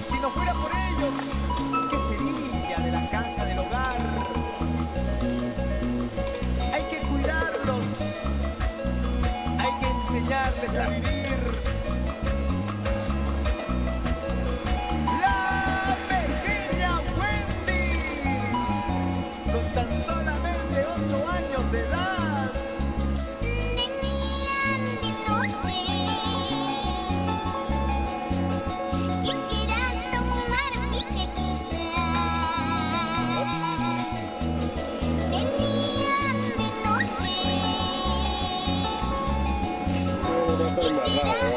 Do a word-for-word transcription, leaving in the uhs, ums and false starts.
Si no fuera por ellos, ¿qué sería de la casa, del hogar? Hay que cuidarlos, hay que enseñarles a vivir. La pequeña Wendy, con tan solamente ocho años de edad. Quisiera tomar